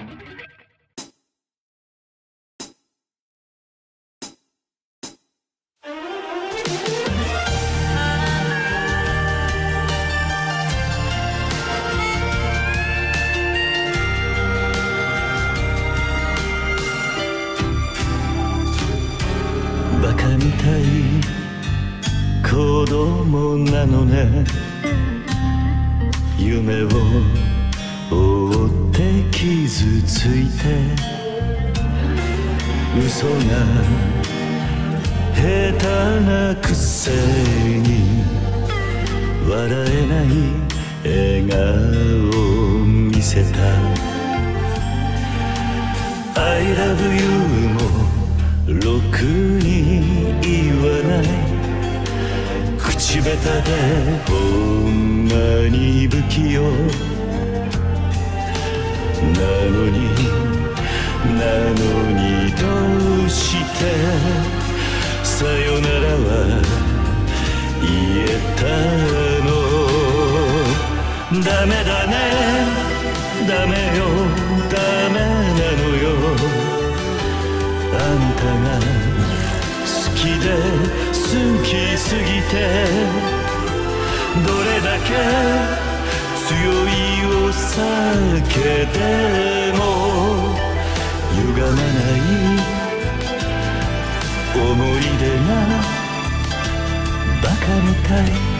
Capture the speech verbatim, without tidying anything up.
バカみたい子供なのね。夢を追って傷ついて嘘が下手なくせに笑えない笑顔を見せた。 I love you もろくに言わない。口下手でほんまに不器用なのになのにどうしてさよならは言えたの。ダメだねダメよダメなのよ。あんたが好きで好きすぎてどれだけ強いお酒でも歪まない思い出がバカみたい。